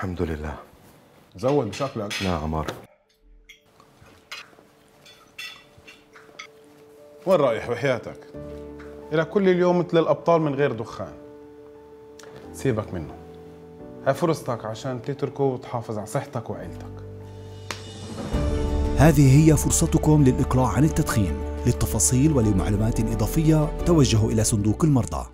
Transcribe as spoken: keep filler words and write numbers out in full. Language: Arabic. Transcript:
الحمد لله. زود بشكلك. لا عمار. وين رايح وحياتك؟ إلك كل اليوم مثل الأبطال من غير دخان. سيبك منه، هاي فرصتك عشان تتركه وتحافظ على صحتك وعيلتك. هذه هي فرصتكم للإقلاع عن التدخين. للتفاصيل ولمعلومات إضافية توجهوا إلى صندوق المرضى.